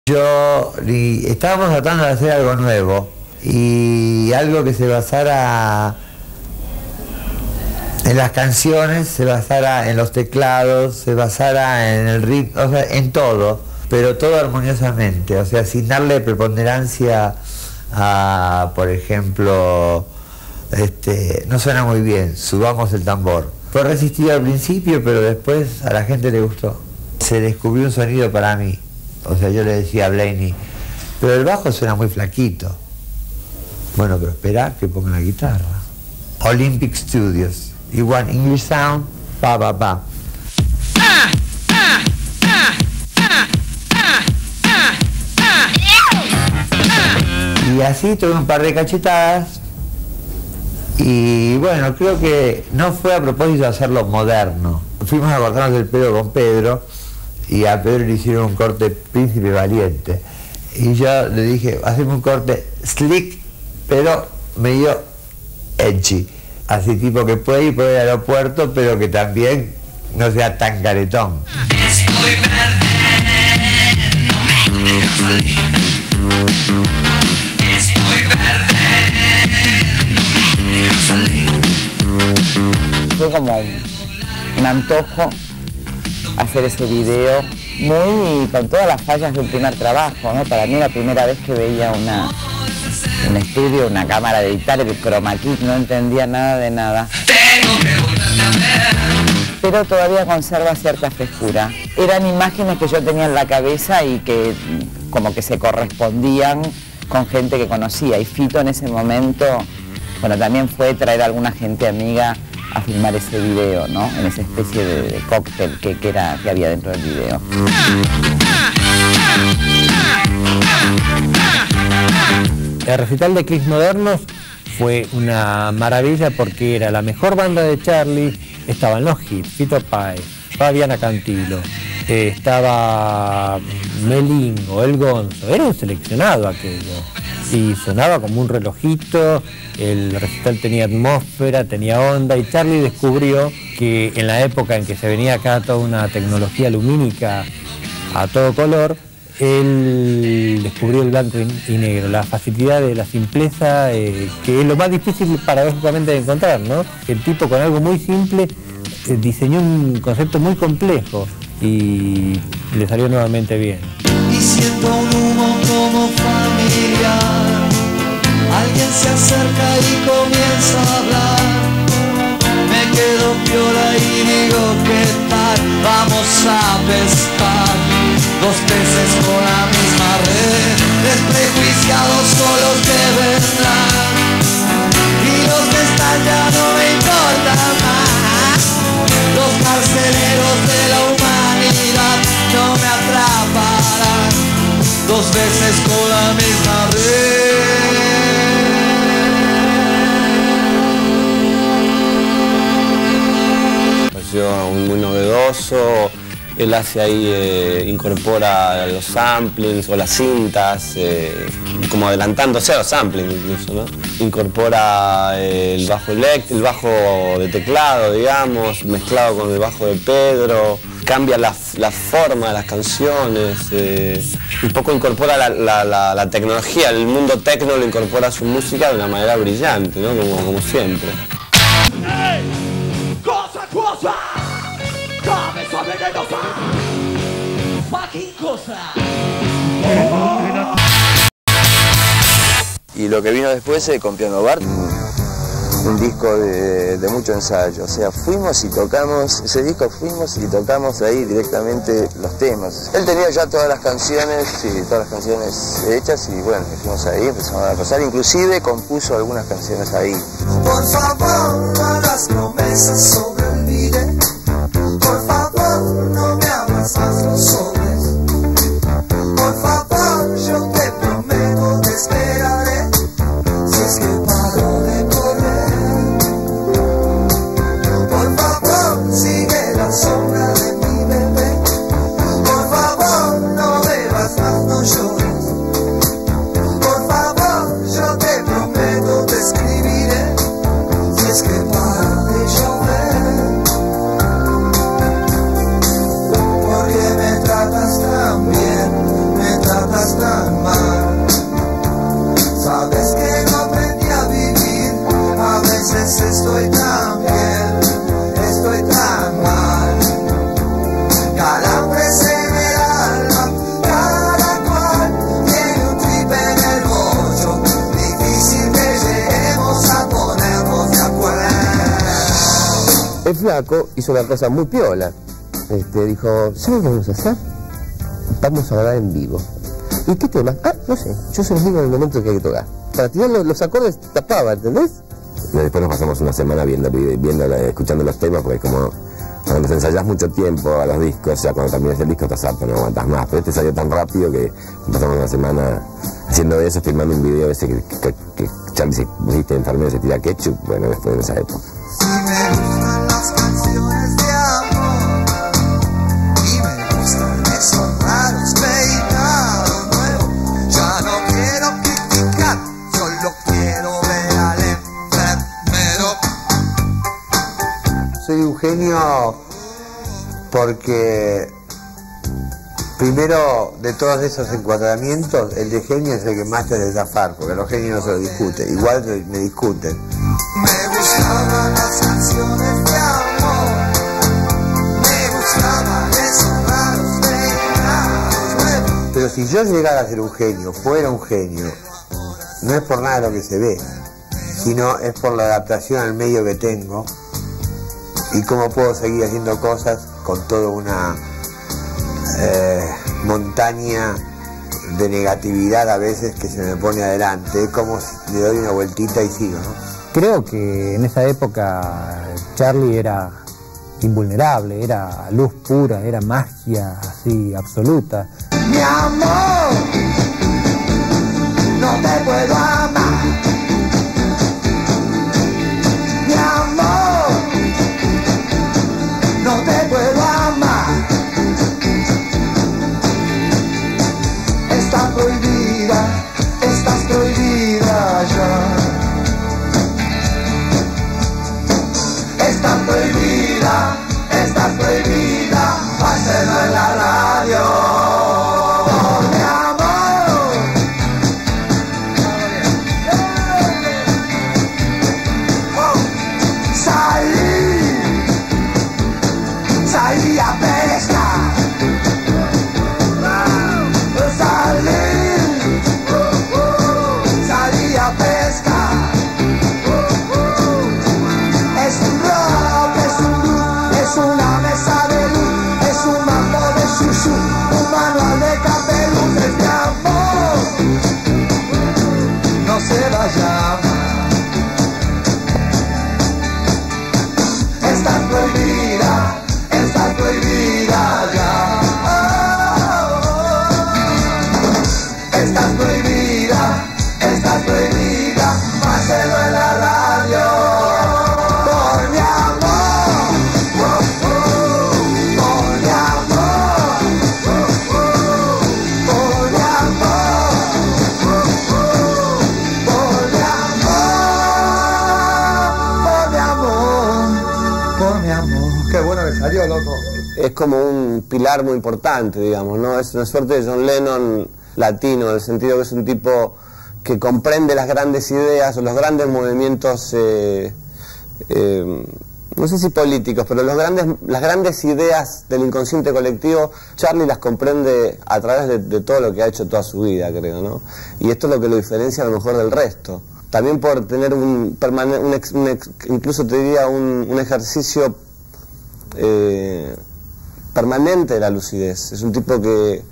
Estábamos tratando de hacer algo nuevo y algo que se basara en las canciones, se basara en los teclados, se basara en el ritmo, o sea, en todo, pero todo armoniosamente, o sea, sin darle preponderancia a, por ejemplo, no suena muy bien, subamos el tambor. Fue resistido al principio, pero después a la gente le gustó. Se descubrió un sonido para mí. O sea, yo le decía a Blaney, pero el bajo suena muy flaquito. Bueno, pero espera que ponga la guitarra. Olympic Studios. You want English sound? Pa, pa, pa. Y así tuve un par de cachetadas. Y bueno, creo que no fue a propósito de hacerlo moderno. Fuimos a cortarnos el pelo con Pedro y a Pedro le hicieron un corte Príncipe Valiente. Y yo le dije, hacemos un corte slick, pero medio edgy. Así tipo que puede ir por el aeropuerto, pero que también no sea tan caretón. Estoy verde, no me dejas salir. Estoy verde, no me dejas salir. Fue como un antojo hacer ese video, muy con todas las fallas de un primer trabajo, ¿no? Para mí la primera vez que veía un estudio, una cámara de editar, el chroma key, no entendía nada de nada. Pero todavía conserva cierta frescura. Eran imágenes que yo tenía en la cabeza y que como que se correspondían con gente que conocía. Y Fito en ese momento, bueno, también fue traer a alguna gente amiga a filmar ese video, ¿no? En esa especie de cóctel que había dentro del video. El recital de Clics Modernos fue una maravilla porque era la mejor banda de Charlie. Estaban los hits, Fito Páez, Fabiana Cantilo, estaba Melingo, El Gonzo, era un seleccionado aquello. Y sonaba como un relojito, el recital tenía atmósfera, tenía onda, y Charlie descubrió que en la época en que se venía acá toda una tecnología lumínica a todo color, él descubrió el blanco y negro, la facilidad de la simpleza, que es lo más difícil paradójicamente de encontrar, ¿no? El tipo con algo muy simple diseñó un concepto muy complejo y le salió nuevamente bien. Y siento un humo como familiar. Alguien se acerca y comienza a hablar. Me quedo piola y digo, ¿qué tal? Vamos a pescar. Dos peces con la misma red. Desprejuiciados son los que vendrán. Y los que están ya no me importan más. Los carceleros de la humanidad no me atraparán. Dos veces con la misma red. Pareció muy novedoso. Él hace ahí, incorpora los samplings o las cintas, como adelantándose a los samplings incluso, ¿no? Incorpora el bajo de teclado, digamos, mezclado con el bajo de Pedro. Cambia la forma de las canciones, un poco incorpora la tecnología, el mundo tecno lo incorpora a su música de una manera brillante, ¿no? Como siempre. ¡Hey! ¡Cosa, cosa! ¡Cabeza venenosa! ¡Fucking cosa! Y lo que vino después con Piano Bar, un disco de mucho ensayo, o sea, fuimos y tocamos, ese disco fuimos y tocamos ahí directamente los temas. Él tenía ya todas las canciones hechas y bueno, fuimos ahí, empezamos a pasar, inclusive compuso algunas canciones ahí. Por favor, no hagas promesas sobre el video. Por favor, no me abras más los sobres. Por favor, yo te prometo, te esperaré. Si es que paro de correr. Por favor, sigue la sombra de mi bebé. Por favor, no bebas más, no llores. Por favor, yo te prometo, te escribiré. Si es que para de llover. Porque me tratas tan bien, me tratas el flaco hizo una cosa muy piola. Dijo, ¿sabes qué vamos a hacer? Vamos a grabar en vivo. ¿Y qué tema? Ah, no sé, yo se los digo en el momento que hay que tocar. Para tirar los acordes tapaba, ¿entendés? Después nos pasamos una semana escuchando los temas, porque como cuando te ensayás mucho tiempo a los discos, ya cuando terminas el disco estás harto, no aguantas más. Pero este salió tan rápido que pasamos una semana haciendo eso, filmando un video ese que Charlie se viste enfermero y se tira ketchup, bueno, después de esa época. Y me gustan las canciones de amor, y me gustan esos raros peinados nuevos. Ya no quiero criticar, solo quiero ver al enfermero. Soy un genio porque primero de todos esos encuadramientos, el de genio es el que más te hace zafar, porque los genios no se lo discuten, igual me discuten. Me gustaban las canciones de amor, me gustaban esos raros peinados nuevos. Pero si yo llegara a ser un genio, fuera un genio, no es por nada lo que se ve, sino es por la adaptación al medio que tengo y cómo puedo seguir haciendo cosas con toda una montaña de negatividad a veces que se me pone adelante. Es como si le doy una vueltita y sigo, ¿no? Creo que en esa época Charlie era invulnerable, era luz pura, era magia así absoluta. Mi amor, no te puedo amar. Mi amor, no te puedo amar. Estás prohibida ya. Estás prohibida, hacerlo en la radio. Mi amor. Salí a pescar. Salí a pescar. Es un rock, es un blues, es una mesa de luz, es un mambo de shushu, un manual de Capeluz. Es mi amor, no se vaya más. Estás prohibida ya. Estás prohibida, páselo en la radio. Por mi amor, por mi amor, por mi amor, por mi amor, por mi amor. Qué bueno que salió, loco. Es como un pilar muy importante, digamos, ¿no? Es una suerte de John Lennon latino, en el sentido que es un tipo que comprende las grandes ideas o los grandes movimientos, no sé si políticos, pero las grandes ideas del inconsciente colectivo, Charlie las comprende a través de todo lo que ha hecho toda su vida, creo, ¿no? Y esto es lo que lo diferencia a lo mejor del resto. También por tener incluso te diría un ejercicio permanente de la lucidez. Es un tipo que